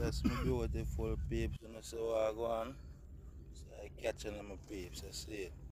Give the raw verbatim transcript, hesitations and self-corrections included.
That's my beautiful peeps. You know, so I go on. So I catching them, my peeps. I see it.